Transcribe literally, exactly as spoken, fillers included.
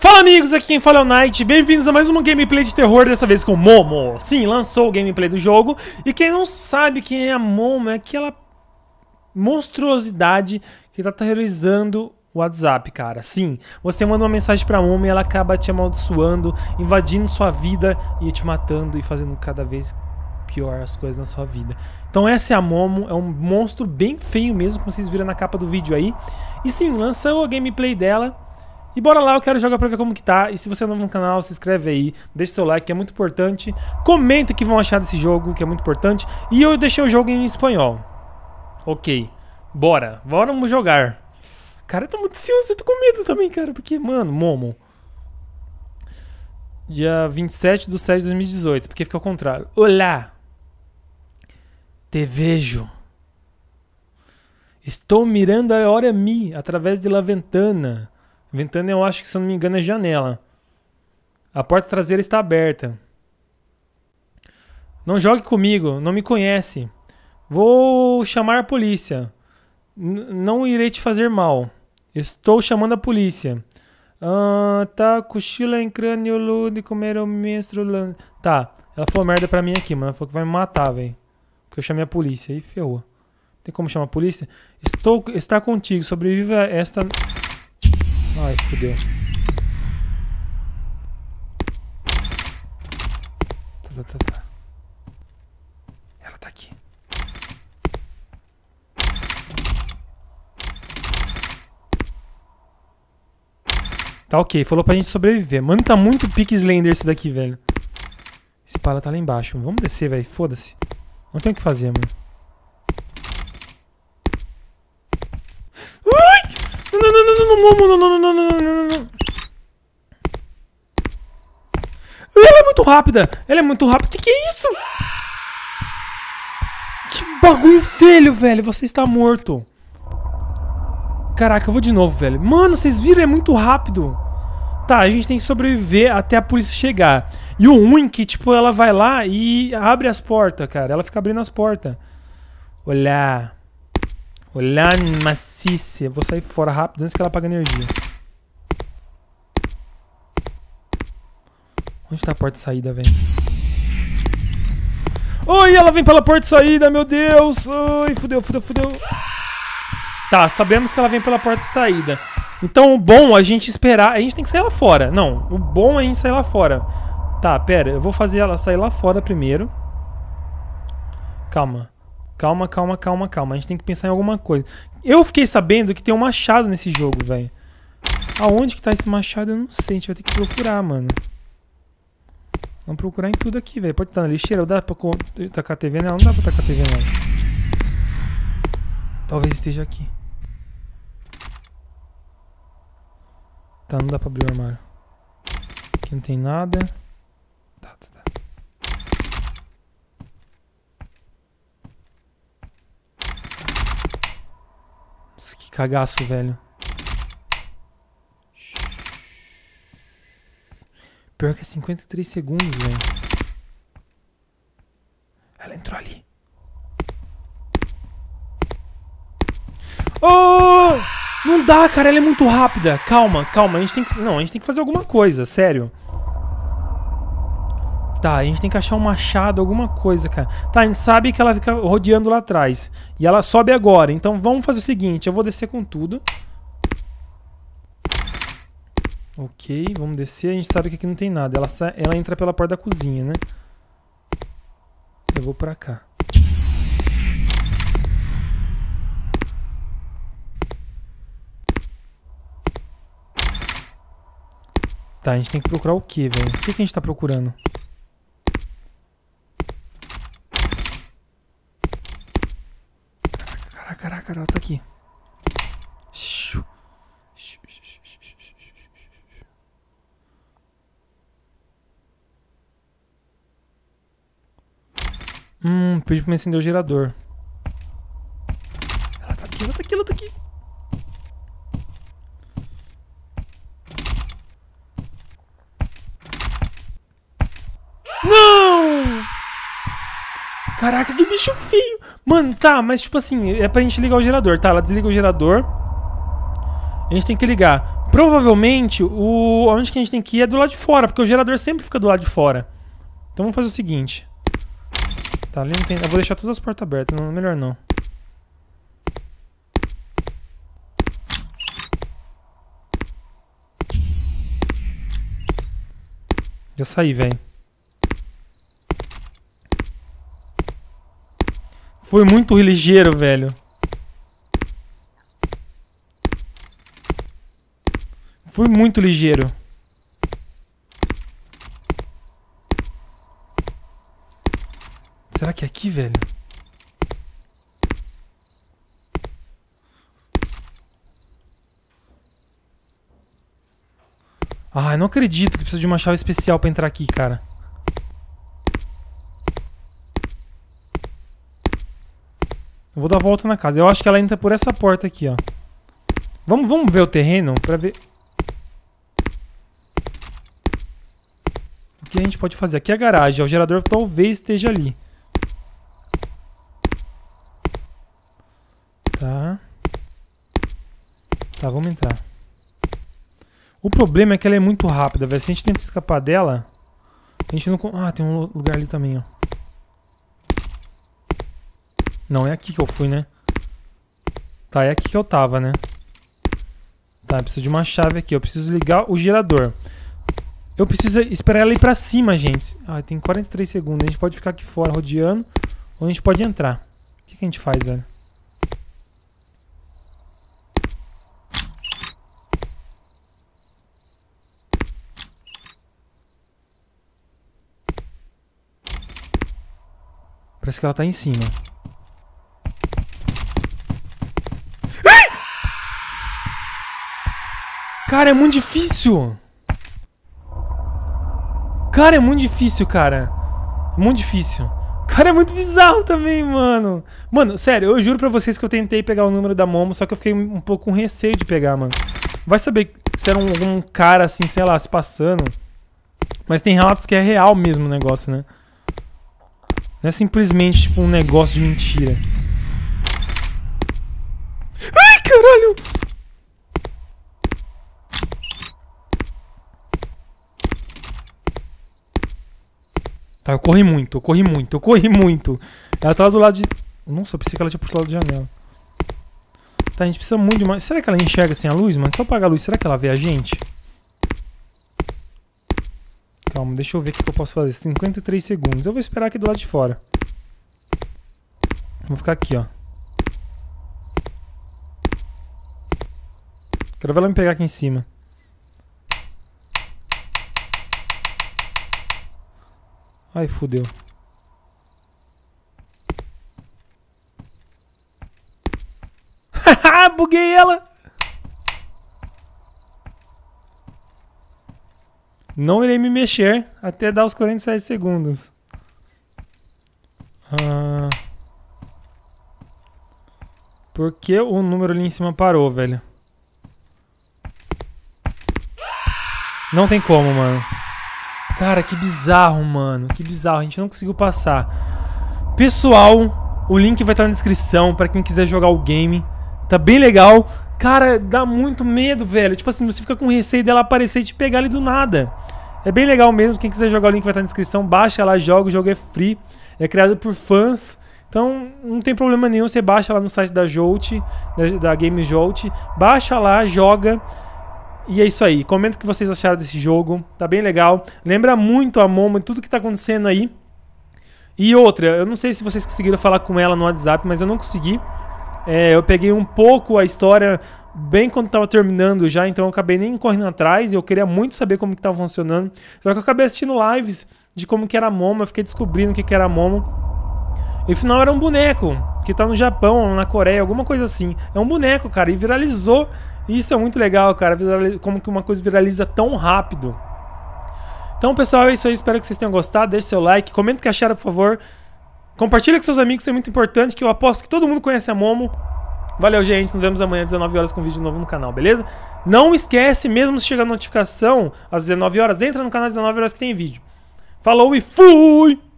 Fala amigos, aqui quem fala é o Knight, bem-vindos a mais uma gameplay de terror, dessa vez com Momo. Sim, lançou o gameplay do jogo, e quem não sabe quem é a Momo é aquela monstruosidade que tá terrorizando o WhatsApp, cara. Sim, você manda uma mensagem pra Momo e ela acaba te amaldiçoando, invadindo sua vida e te matando e fazendo cada vez pior as coisas na sua vida. Então essa é a Momo, é um monstro bem feio mesmo, como vocês viram na capa do vídeo aí. E sim, lançou a gameplay dela. E bora lá, eu quero jogar pra ver como que tá. E se você é novo no canal, se inscreve aí, deixa seu like, que é muito importante. Comenta o que vão achar desse jogo, que é muito importante. E eu deixei o jogo em espanhol. Ok, bora, bora vamos jogar. Cara, eu tô muito ansioso, eu tô com medo também, cara. Porque, mano, Momo Dia vinte e sete de sete de dois mil e dezoito, porque fica ao contrário. Olá, te vejo. Estou mirando a hora mi através de la ventana. Ventana, eu acho que, se eu não me engano, é janela. A porta traseira está aberta. Não jogue comigo, não me conhece. Vou chamar a polícia. N não irei te fazer mal. Estou chamando a polícia. Ah, tá, cochila em crânio, lude, comer o menstro. Tá, ela falou merda pra mim aqui, mano. Ela falou que vai me matar, velho. Porque eu chamei a polícia. Aí ferrou. Tem como chamar a polícia? Estou, está contigo, sobreviva a esta... Ai, fodeu. Tá, tá, tá, tá. Ela tá aqui. Tá ok, falou pra gente sobreviver. Mano, tá muito pique Slender esse daqui, velho. Esse pala tá lá embaixo. Vamos descer, velho. Foda-se. Não tem o que fazer, mano. Não, não, não, não, não, não, não, não, não, não, não. Ela é muito rápida. Ela é muito rápida. Que que é isso? Que bagulho feio, velho. Você está morto. Caraca, eu vou de novo, velho. Mano, vocês viram? É muito rápido. Tá, a gente tem que sobreviver até a polícia chegar. E o ruim é que, tipo, ela vai lá e abre as portas, cara. Ela fica abrindo as portas. Olá. Olá, maciça. Eu vou sair fora rápido antes que ela apague a energia. Onde tá a porta de saída, velho? Oi, ela vem pela porta de saída, meu Deus. Ai, fudeu, fudeu, fudeu. Tá, sabemos que ela vem pela porta de saída. Então o bom é a gente esperar. A gente tem que sair lá fora. Não, o bom é a gente sair lá fora. Tá, pera, eu vou fazer ela sair lá fora primeiro. Calma. Calma, calma, calma, calma. A gente tem que pensar em alguma coisa. Eu fiquei sabendo que tem um machado nesse jogo, velho. Aonde que tá esse machado? Eu não sei. A gente vai ter que procurar, mano. Vamos procurar em tudo aqui, velho. Pode estar na lixeira. Dá pra tacar a T V nela? Não dá pra tacar a T V nela. Talvez esteja aqui. Tá, não dá pra abrir o armário. Aqui não tem nada. Tá, tá, tá. Que cagaço, velho. Pior que é cinquenta e três segundos, velho. Ela entrou ali. Oh! Não dá, cara. Ela é muito rápida. Calma, calma. A gente tem que... Não, a gente tem que fazer alguma coisa, sério. Tá, a gente tem que achar um machado, alguma coisa, cara. Tá, a gente sabe que ela fica rodeando lá atrás. E ela sobe agora. Então vamos fazer o seguinte. Eu vou descer com tudo. Ok, vamos descer. A gente sabe que aqui não tem nada. Ela, sa... ela entra pela porta da cozinha, né? Eu vou pra cá. Tá, a gente tem que procurar o quê, velho? O que, que a gente tá procurando? Caraca, caraca, ela tá aqui. Hum, pedi pra me acender o gerador. Ela tá aqui, ela tá aqui, ela tá aqui. Não! Caraca, que bicho feio. Mano, tá, mas tipo assim, é pra gente ligar o gerador, tá? Ela desliga o gerador. A gente tem que ligar. Provavelmente, o... onde que a gente tem que ir é do lado de fora, porque o gerador sempre fica do lado de fora. Então vamos fazer o seguinte. Tá, ali não tem... Eu vou deixar todas as portas abertas, não, melhor não. Já saí, velho. Foi muito ligeiro, velho. Fui muito ligeiro. Será que é aqui, velho? Ah, eu não acredito que precisa de uma chave especial pra entrar aqui, cara. Eu vou dar a volta na casa. Eu acho que ela entra por essa porta aqui, ó. Vamos, vamos ver o terreno pra ver... O que a gente pode fazer? Aqui é a garagem. O gerador talvez esteja ali. Tá. Tá, vamos entrar. O problema é que ela é muito rápida, velho. Se a gente tenta escapar dela, a gente não... Ah, tem um lugar ali também, ó. Não, é aqui que eu fui, né? Tá, é aqui que eu tava, né? Tá, eu preciso de uma chave aqui. Eu preciso ligar o gerador. Eu preciso esperar ela ir pra cima, gente. Ah, tem quarenta e três segundos. A gente pode ficar aqui fora rodeando, ou a gente pode entrar. O que que a gente faz, velho? Parece que ela tá em cima. Ai! Cara, é muito difícil. Cara, é muito difícil, cara. Muito difícil. Cara, é muito bizarro também, mano. Mano, sério, eu juro pra vocês que eu tentei pegar o número da Momo, só que eu fiquei um pouco com receio de pegar, mano. Vai saber se era um, algum cara assim, sei lá, se passando. Mas tem relatos que é real mesmo o negócio, né? Não é simplesmente, tipo, um negócio de mentira. Ai, caralho! Tá, eu corri muito, eu corri muito, eu corri muito. Ela tava do lado de... Nossa, eu pensei que ela tinha por lado da janela. Tá, a gente precisa muito de mais... Será que ela enxerga sem a luz, mano? Só apagar a luz, será que ela vê a gente? Calma, deixa eu ver o que eu posso fazer. cinquenta e três segundos. Eu vou esperar aqui do lado de fora. Vou ficar aqui, ó. Quero ver ela me pegar aqui em cima. Ai, fudeu. Haha, buguei ela! Não irei me mexer até dar os quarenta e sete segundos. Ah... Por que o número ali em cima parou, velho? Não tem como, mano. Cara, que bizarro, mano. Que bizarro, a gente não conseguiu passar. Pessoal, o link vai estar na descrição pra quem quiser jogar o game. Tá bem legal. Cara, dá muito medo, velho. Tipo assim, você fica com receio dela aparecer e te pegar ali do nada. É bem legal mesmo. Quem quiser jogar, o link vai estar na descrição. Baixa lá, joga. O jogo é free. É criado por fãs. Então, não tem problema nenhum. Você baixa lá no site da Jolt, da, da Game Jolt. Baixa lá, joga. E é isso aí. Comenta o que vocês acharam desse jogo. Tá bem legal. Lembra muito a Momo e tudo que tá acontecendo aí. E outra, eu não sei se vocês conseguiram falar com ela no WhatsApp, mas eu não consegui. É, eu peguei um pouco a história bem quando tava terminando já, então eu acabei nem correndo atrás. E eu queria muito saber como que tava funcionando. Só que eu acabei assistindo lives de como que era a Momo. Eu fiquei descobrindo o que que era a Momo. E no final era um boneco, que tá no Japão, na Coreia, alguma coisa assim. É um boneco, cara, e viralizou. E isso é muito legal, cara, como que uma coisa viraliza tão rápido. Então, pessoal, é isso aí. Espero que vocês tenham gostado. Deixe seu like, comenta o que acharam, por favor. Compartilha com seus amigos, isso é muito importante, que eu aposto que todo mundo conhece a Momo. Valeu, gente. Nos vemos amanhã às dezenove horas com vídeo novo no canal, beleza? Não esquece, mesmo se chegar a notificação às dezenove horas, entra no canal às dezenove horas que tem vídeo. Falou e fui!